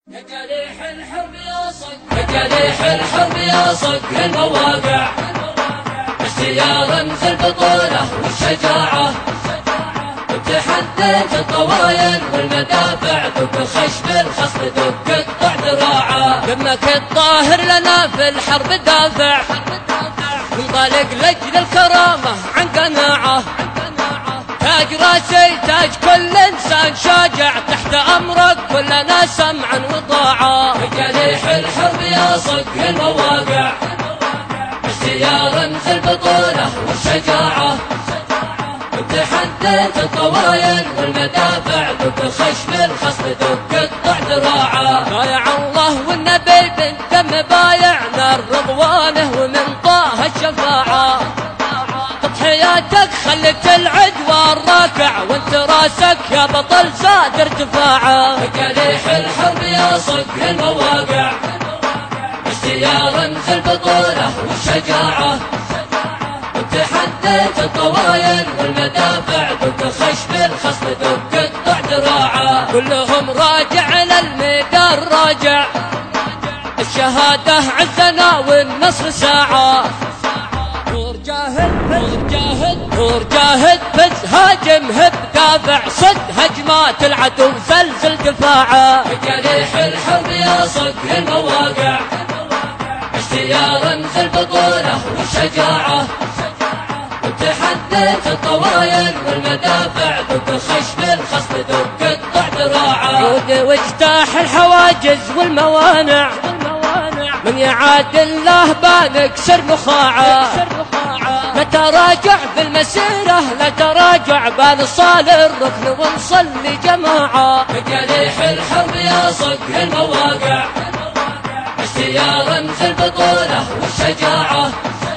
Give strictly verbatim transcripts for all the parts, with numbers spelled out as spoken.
تكاليح الحرب يا صق تكاليح الحرب يا صق المواقع اشتيا رمز البطولة والشجاعة وتحديت الطوايل والمدافع دق خشب الخصم دق قطع ذراعه دمك الطاهر لنا في الحرب دافع منطلق لجل الكرامة عن قناعة تاج راسي تاج كل انسان شاجع تحت امرك كلنا سمعا وطاعة تكاليح الحرب يا صق المواقع اشتيا رمز البطولة والشجاعة وتحديت الطوايل والمدافع دق خشب الخصم دق قطع ذراعه بايع الله والنبي بالدم بايع نار رضوانه ومن طه الشفاعة تضحياتك خلت العدوى الراكع وانت راسك يا بطل زاد ارتفاعه تكاليح الحرب يا صق المواقع اشتيا رمز البطولة والشجاعة وتحديت الطوايل والمدافع دق خشب الخصم دق قطع ذراعه كلهم راجع للميدان راجع الشهادة عزنا والنصر ساعة نور جاهد نور جاهد نور جاهد فز هاجم هب دافع صد هجمات العدو زلزل دفاعه تكاليح الحرب يا صق المواقع اشتيا رمز البطولة والشجاعة وتحديت الطوايل والمدافع دق خشب الخصم دق قطع ذراعه واجتاح الحواجز والموانع من يعادل له بنكسر نخاعه لا تراجع في المسيرة لا تراجع بنصال الركن ونصل لجماعة تكاليح الحرب يا صق المواقع اشتيا رمز البطولة والشجاعة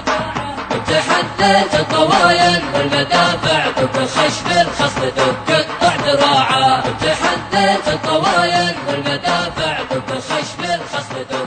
وتحديت الطوايل والمدافع دق خشب الخصم دق قطع ذراعه وتحديت الطوايل والمدافع دق خشب الخصم دق